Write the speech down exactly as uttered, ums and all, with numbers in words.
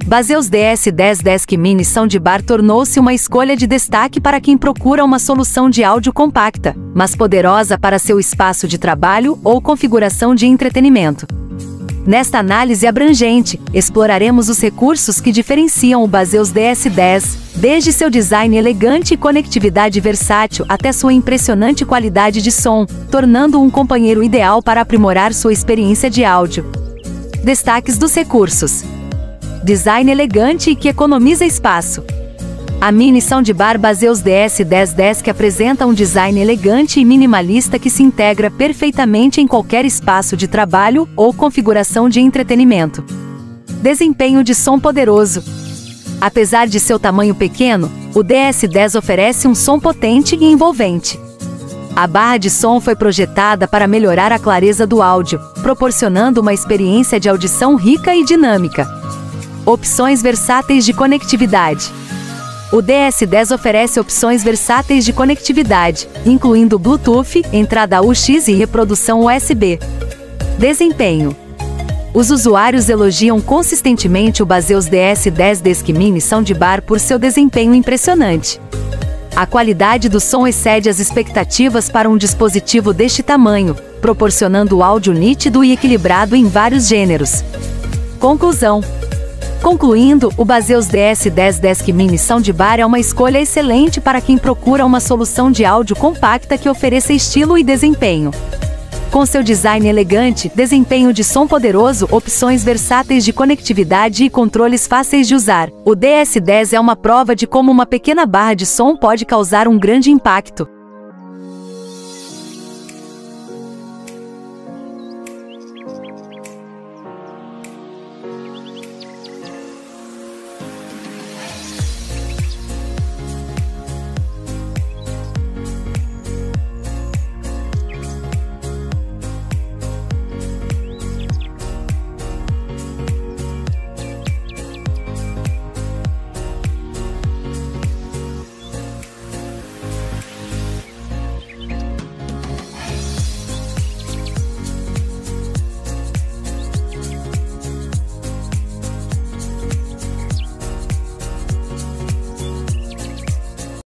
Baseus D S dez Desk Mini Soundbar tornou-se uma escolha de destaque para quem procura uma solução de áudio compacta, mas poderosa para seu espaço de trabalho ou configuração de entretenimento. Nesta análise abrangente, exploraremos os recursos que diferenciam o Baseus D S dez, desde seu design elegante e conectividade versátil até sua impressionante qualidade de som, tornando-o um companheiro ideal para aprimorar sua experiência de áudio. Destaques dos recursos: design elegante e que economiza espaço. A Mini Soundbar Baseus D S dez Desk apresenta um design elegante e minimalista que se integra perfeitamente em qualquer espaço de trabalho ou configuração de entretenimento. Desempenho de som poderoso. Apesar de seu tamanho pequeno, o D S dez oferece um som potente e envolvente. A barra de som foi projetada para melhorar a clareza do áudio, proporcionando uma experiência de audição rica e dinâmica. Opções versáteis de conectividade. O D S dez oferece opções versáteis de conectividade, incluindo Bluetooth, entrada U X e reprodução U S B. Desempenho. Os usuários elogiam consistentemente o Baseus D S dez Desk Mini Soundbar por seu desempenho impressionante. A qualidade do som excede as expectativas para um dispositivo deste tamanho, proporcionando áudio nítido e equilibrado em vários gêneros. Conclusão. Concluindo, o Baseus D S dez Desk Mini Soundbar é uma escolha excelente para quem procura uma solução de áudio compacta que ofereça estilo e desempenho. Com seu design elegante, desempenho de som poderoso, opções versáteis de conectividade e controles fáceis de usar, o D S dez é uma prova de como uma pequena barra de som pode causar um grande impacto.